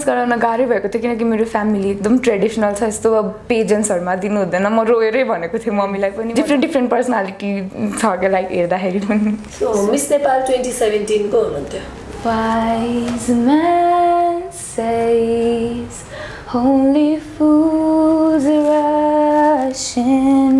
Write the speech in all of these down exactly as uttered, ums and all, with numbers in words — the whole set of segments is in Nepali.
गराउन गाह्रै भएको थियो किनकि मेरो फ्यामिली एकदम ट्रेडिसनल छ यस्तो अब पेजेन्ट्सहरुमा दिनु हुँदैन म रोएरै भनेको थिएँ मम्मीलाई पनि डिफ्रेन्ट डिफ्रेन्ट पर्सनालिटी छ के लाइक हेर्दाखेरि पनि so miss Nepal twenty seventeen को हुनुहुन्थ्यो Wise man says only fools rush in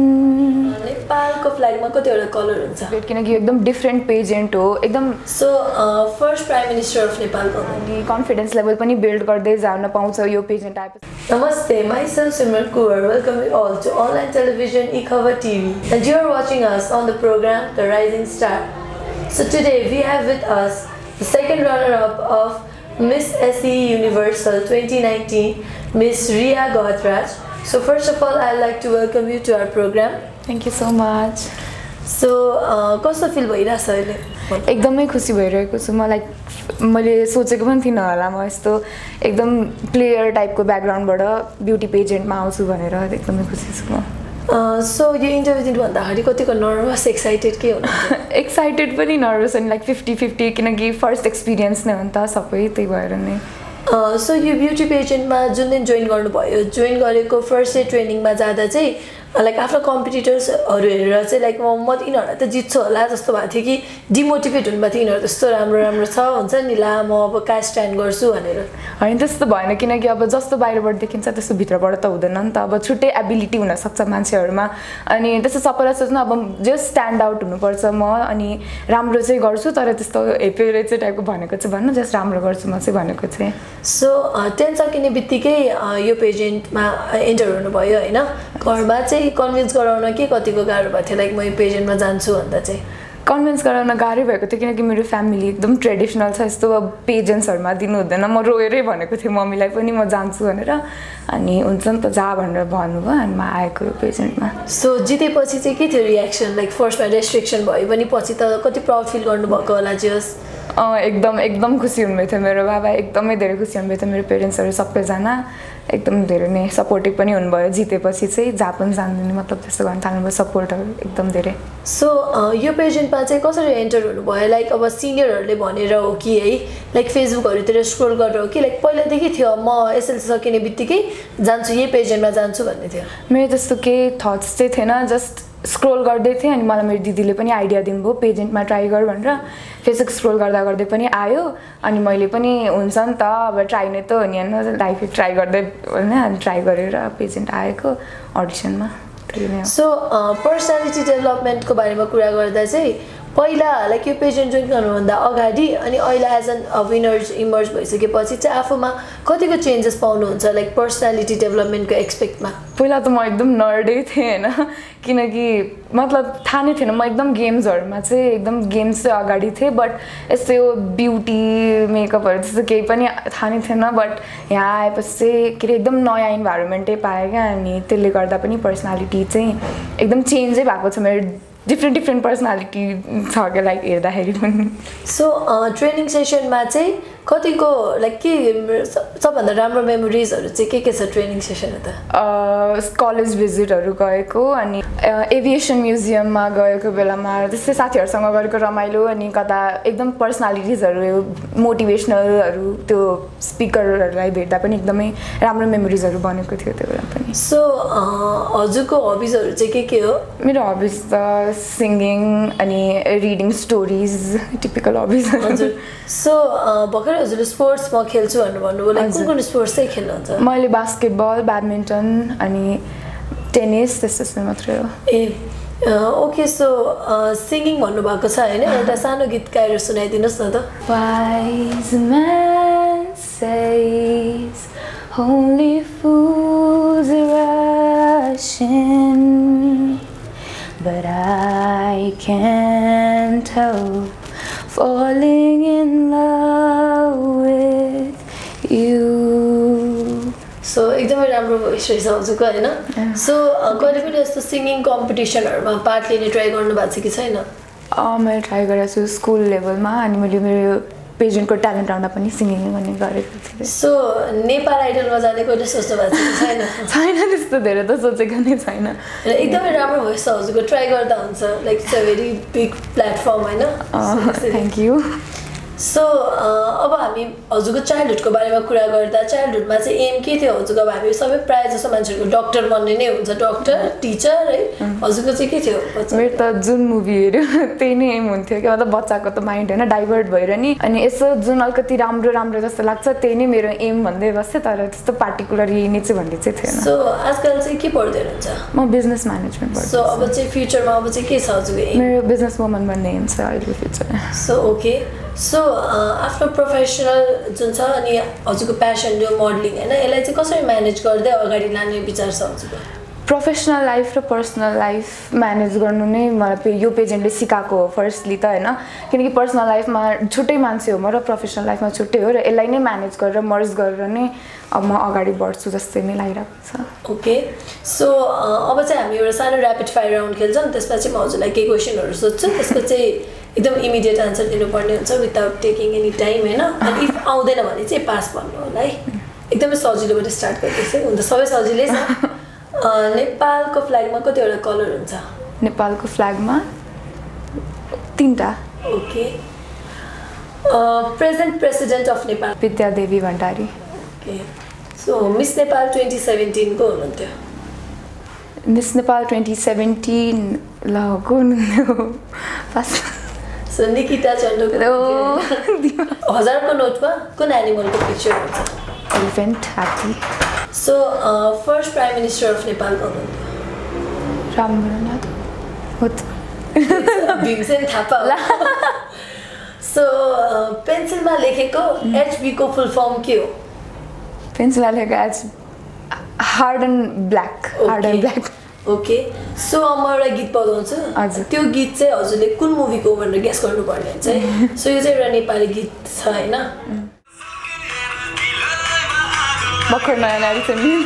नेपालको फ्ल्यागमा कतिवटा कलर हुन्छ किनकि एकदम डिफ्रेन्ट पेजेन्ट हो एकदम so first prime minister of Nepal को अनि कन्फिडेन्स लेभल पनि बिल्ड गर्दै जान पाउँछ यो पेजेन्ट आएपछि नमस्ते myself Simran Kuwar welcome you all to online television eKhabar T V and you are watching us on the program The Rising Star. So today we have with us the second runner up of Miss S E Universal twenty nineteen Miss Riya Gautraj. So first of all I'd like to welcome you to our program. Thank you so much. So कस्तो फिल भइराछ अहिले एकदमै खुसी भइरहेको छु म लाइक मैले सोचेको पनि थिइनँ होला म यस्तो एकदम प्लेयर टाइपको ब्याकग्राउन्डबाट ब्युटी पेजेन्टमा आउँछु भनेर एकदमै खुसी छु म सो यो इन्टरभ्यु दिनु भन्दाखेरि कतिको नर्भस एक्साइटेड के हुनुहुन्छ एक्साइटेड पनि नर्भस अनि लाइक फिफ्टी फिफ्टी किनकि फर्स्ट एक्सपिरियन्स नै हो नि त सबै त्यही भएर नै सो यो ब्युटी पेजेन्टमा जुन दिन जोइन गर्नुभयो जोइन गरेको फर्स्ट डे ट्रेनिङमा जाँदा चाहिँ लाइक आफ्नो कम्पिटिटर्सहरू हेरेर चाहिँ लाइक म म यिनीहरूलाई त जित्छु होला जस्तो भएको थियो कि डिमोटिभेट हुनुभएको थियो यिनीहरू त्यस्तो राम्रो राम्रो छ हुन्छ नि ला म अब कहाँ स्ट्यान्ड गर्छु भनेर होइन त्यस्तो भएन किनकि अब जस्तो बाहिरबाट देखिन्छ त्यस्तो भित्रबाट त हुँदैन नि त अब छुट्टै एबिलिटी हुनसक्छ मान्छेहरूमा अनि त्यस्तो सबैलाई सोच्नु अब जस्ट स्ट्यान्ड आउट हुनुपर्छ म अनि राम्रो चाहिँ गर्छु तर त्यस्तो हेपेरे चाहिँ टाइपको भनेको चाहिँ भन्नु जस्ट राम्रो गर्छु म चाहिँ भनेको चाहिँ सो टेन सकिने बित्तिकै यो पेजेन्टमा इन्टर हुनुभयो होइन घरमा चाहिँ कन्भिन्स गराउन के कतिको गाह्रो भएको थियो लाइक म यो पेजेन्टमा जान्छु भन्दा चाहिँ कन्भिन्स गराउन गाह्रै भएको थियो किनकि मेरो फ्यामिली एकदम ट्रेडिसनल छ यस्तो अब पेजेन्ट्सहरुमा दिनु हुँदैन म रोएरै भनेको थिएँ मम्मीलाई पनि म जान्छु भनेर अनि हुन्छ नि त जा भनेर भन्नुभयो अनि म आएको यो पेजेन्टमा सो जितेपछि चाहिँ के थियो रियाक्सन लाइक फर्स्टमा रेस्ट्रिक्सन भयो भने पछि त कति प्राउड फिल गर्नुभएको होला जस एकदम एकदम खुसी हुनुभएको थियो मेरो बाबा एकदमै धेरै खुसी हुनुभएको थियो मेरो पेरेन्ट्सहरू सबैजना एकदम धेरै नै सपोर्टिभ पनि हुनुभयो जितेपछि चाहिँ जहाँ पनि जान्दिने मतलब त्यस्तो गर्न थाल्नुभयो सपोर्टहरू एकदम धेरै सो यो पेजेन्टमा चाहिँ कसरी एन्टर हुनुभयो लाइक अब सिनियरहरूले भनेर हो कि है लाइक फेसबुकहरूतिर स्क्रोल गरेर हो कि लाइक पहिलादेखि थियो म एसएलसी सकिने बित्तिकै जान्छु यही पेजेन्टमा जान्छु भन्ने थियो मेरो त्यस्तो केही थट्स चाहिँ थिएन जस्ट स्क्रोल गर्दै थिएँ अनि मलाई मेरो दिदीले पनि आइडिया दिनुभयो पेजेन्टमा ट्राई गर भनेर फेसबुक स्क्रोल गर्दा गर्दै पनि आयो अनि मैले पनि हुन्छ नि त अब ट्राई नै त हो नि होइन लाइफ ट्राई गर्दै होइन अनि ट्राई गरेर पेजेन्ट आएको अडिसनमा त्यही नै हो सो पर्सनालिटी डेभलपमेन्टको बारेमा कुरा गर्दा चाहिँ पहिला लाइक यो पेजेन्ट जोइन गर्नुभन्दा अगाडि अनि अहिले एज एन विनर्स इमर्ज भइसकेपछि चाहिँ आफूमा कतिको चेन्जेस पाउनुहुन्छ लाइक पर्सनालिटी डेभलपमेन्टको एक्सपेक्टमा पहिला त म एकदम नर्डै थिएँ होइन किनकि मतलब थाहा नै थिएन म एकदम गेम्सहरूमा चाहिँ एकदम गेम्स चाहिँ अगाडि थिएँ बट यस्तो यो ब्युटी मेकअपहरू त्यस्तो केही पनि थाहा नै थिएन बट यहाँ आएपछि चाहिँ के अरे एकदम नयाँ इन्भाइरोमेन्टै पाएँ क्या अनि त्यसले गर्दा पनि पर्सनालिटी चाहिँ एकदम चेन्जै भएको छ मेरो डिफ्रेन्ट डिफ्रेन्ट पर्सनालिटी छ क्या लाइक हेर्दाखेरि पनि सो ट्रेनिङ सेसनमा चाहिँ कतिको लाइक के सबभन्दा राम्रो मेमोरिजहरू चाहिँ के के छ ट्रेनिङ सेसन त कलेज भिजिटहरू गएको अनि एभिएसन म्युजियममा गएको बेलामा त्यस्तै साथीहरूसँग गरेको रमाइलो अनि कता एकदम पर्सनालिटिजहरू मोटिभेसनलहरू त्यो स्पिकरहरूलाई भेट्दा पनि एकदमै राम्रो मेमोरिजहरू बनेको थियो त्यो बेला पनि सो हजुरको हबिजहरू चाहिँ के के हो मेरो हबिज त सिङ्गिङ अनि रिडिङ स्टोरिज टिपिकल हबिज हजुर सो भर्खर हजुरले स्पोर्ट्स म खेल्छु भनेर भन्नुभयो लाइक कुन कुन स्पोर्ट्स चाहिँ खेल्नुहुन्छ मैले बास्केटबल ब्याडमिन्टन अनि टेनिस त्यस्तो मात्रै हो ए ओके सो सिङ्गिङ भन्नुभएको छ होइन एउटा सानो गीत गाएर सुनाइदिनुहोस् न त Wise man says only fools rush in but I can't help falling in love with you so एकदमै राम्रो भोइस रहेछ हजुरको होइन सो कहिले पनि यस्तो सिङ्गिङ कम्पिटिसनहरूमा पार्ट लिने ट्राई गर्नुभएको छ कि छैन मैले ट्राई गरेको छु स्कुल लेभलमा अनि मैले मेरो पेजेन्टको ट्यालेन्ट राउन्डमा पनि सिङ्गिङ गर्ने गरेको थिएँ सो नेपाल आइडलमा जाने कहिले सोच्नु भएको छ छैन छैन त्यस्तो धेरै त सोचेको नै छैन एकदमै राम्रो भोइस छ हजुरको ट्राई गर्दा हुन्छ like it's a very big platform होइन थ्याङ्क यू सो अब हामी हजुरको चाइल्डहुडको बारेमा कुरा गर्दा चाइल्डहुडमा चाहिँ एम के थियो हजुरको? अब हामी सबै प्रायः जस्तो मान्छेहरूको डक्टर बन्ने नै हुन्छ, डक्टर टिचर है, हजुरको चाहिँ के थियो? मेरो त जुन मुभी हेऱ्यो त्यही नै एम हुन्थ्यो कि मतलब बच्चाको त माइन्ड होइन डाइभर्ट भएर नि, अनि यसो जुन अलिकति राम्रो राम्रो जस्तो लाग्छ त्यही नै मेरो एम भन्दै बस्थेँ, तर त्यस्तो पार्टिकुलर यही नै चाहिँ भन्ने चाहिँ थिएन। सो आजकल चाहिँ के पढ्दै हुनुहुन्छ? म बिजनेस म्यानेजमेन्ट पढ्छु। सो अब चाहिँ फ्युचरमा अब चाहिँ के छ हजुरको एम? मेरो बिजनेस वुमन बन्ने एम छ अहिले फ्युचर। सो ओके, सो आफ्नो प्रोफेसनल जुन छ अनि हजुरको प्यासन जो मोडलिङ होइन, यसलाई चाहिँ कसरी म्यानेज गर्दै अगाडि लाने विचार छ हजुरको? प्रोफेसनल लाइफ र पर्सनल लाइफ म्यानेज गर्नु नै मलाई यो पेजेन्टले सिकाएको हो फर्स्टली त होइन, किनकि पर्सनल लाइफमा छुट्टै मान्छे हो म र प्रोफेसनल लाइफमा छुट्टै हो, र यसलाई नै म्यानेज गरेर मर्ज गरेर नै अब म अगाडि बढ्छु जस्तै नै लागिरहेको छ। ओके, सो अब चाहिँ हामी एउटा सानो ऱ्यापिड फायर राउन्ड खेल्छौँ, त्यसपछि म हजुरलाई केही क्वेसनहरू सोध्छु, त्यसको चाहिँ एकदम इमिडिएट आन्सर दिनुपर्ने हुन्छ विदाउट टेकिङ एनी टाइम होइन, अनि इफ आउँदैन भने चाहिँ पास भन्नु होला है। एकदमै सजिलोबाट स्टार्ट गर्दैछु, हुन त सबै सजिलै छ। नेपालको फ्ल्यागमा कतिवटा कलर हुन्छ? नेपालको फ्ल्यागमा तिनवटा। Okay, present president of Nepal? Bidya Devi Bhandari. Okay, so miss Nepal twenty सेभेन्टिनको हुनुहुन्थ्यो? मिस नेपाल ट्वेन्टी सेभेन्टिन ल को हुनुहुन्थ्यो? पास। सो निकिता चन्डको। हजारको नोटमा कुन एनिमलको पिक्चर हुन्छ? एलिफेन्ट, हात्ती। So first prime minister of Nepal को हुनुहुन्थ्यो? रामवरण यादव हो त। भीमसेन थापा। सो पेन्सिलमा लेखेको एचबीको फुल फर्म के हो? पेन्सिलमा लेखेको H hard and black. Hard and black. Okay, so म एउटा गीत बजाउँछु, हजुर त्यो गीत चाहिँ हजुरले कुन मुभीको हो भनेर गेस गर्नुपर्ने हुन्छ है। सो यो चाहिँ एउटा नेपाली गीत छ होइन? भर्खर नयाँ नयाँ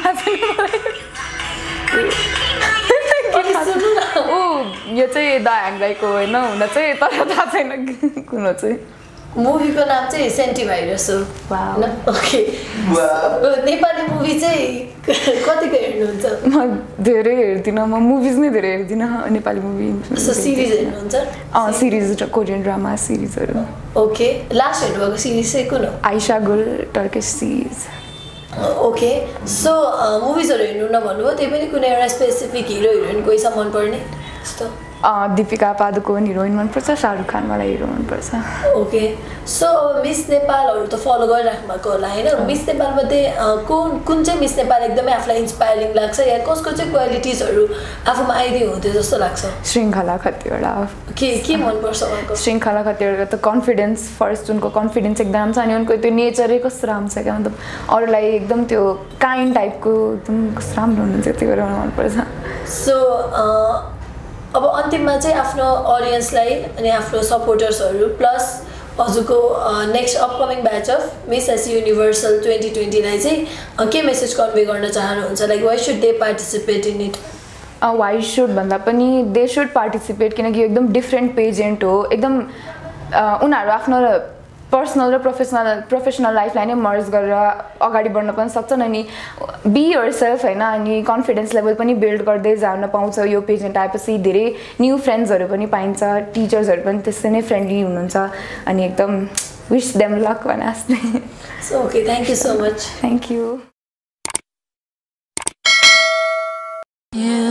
ऊ यो चाहिँ द ह्याङराईको होइन हुन चाहिँ, तर थाहा छैन कुन हो चाहिँ। मुभीको नाम चाहिँ सेन्टी भाइरस हो होइन? ओके, नेपाली मुभी चाहिँ कतिको हेर्नुहुन्छ? म धेरै हेर्दिनँ, म मुभिज नै धेरै हेर्दिनँ, नेपाली मुभी। सो सिरिज हेर्नुहुन्छ? अँ सिरिज र कोरियन ड्रामा सिरिजहरू। ओके, लास्ट हेर्नुभएको सिरिज चाहिँ कुन हो? Aisha Gul Turkish series. Okay, so मुभिजहरू हेर्नु नभन्नुभयो, त्यही पनि कुनै एउटा स्पेसिफिक हिरो हिरोइन कोही छ मनपर्ने जस्तो? दीपिका पादुकोण हिरोइन मनपर्छ, शाहरुख खान मलाई हिरो मनपर्छ। ओके, सो मिस नेपालहरू त फलो गरिराख्नु भएको होला होइन? मिस नेपालमध्ये कुन कुन चाहिँ मिस नेपाल एकदमै आफूलाई इन्सपायरिङ लाग्छ या कसको चाहिँ क्वालिटिजहरू आफूमा आइदियो हुन्थ्यो जस्तो लाग्छ? श्रृङ्खला खतिवडा। के के मनपर्छ उहाँको? श्रृङ्खला खतिवडाको त कन्फिडेन्स, फर्स्ट उनको कन्फिडेन्स एकदम छ, अनि उनको त्यो नेचरै कस्तो राम्रो छ क्या, मतलब अरूलाई एकदम त्यो काइन्ड टाइपको एकदम कस्तो राम्रो हुनुहुन्छ, त्यो गरेर मनपर्छ। सो अब अन्तिममा चाहिँ आफ्नो अडियन्सलाई अनि आफ्नो सपोर्टर्सहरू प्लस हजुरको next upcoming batch of miss S universal twenty ट्वेन्टीलाई चाहिँ के मेसेज कन्भे गर्न चाहनुहुन्छ? Like why should they participate in it? Why should भन्दा पनि दे सुड पार्टिसिपेट, किनकि एकदम डिफ्रेन्ट पेजेन्ट हो, एकदम उनीहरू आफ्नो पर्सनल र प्रोफेसनल प्रोफेसनल लाइफलाई नै मर्ज गरेर अगाडि बढ्न पनि सक्छन्, अनि बी योर सेल्फ होइन, अनि कन्फिडेन्स लेभल पनि बिल्ड गर्दै जान पाउँछ। यो पेजेन्ट आएपछि धेरै न्यू फ्रेन्ड्सहरू पनि पाइन्छ, टिचर्सहरू पनि त्यस्तै नै फ्रेन्डली हुनुहुन्छ, अनि एकदम विश देम लक भने जस्तै। So okay, thank you so much. Thank you.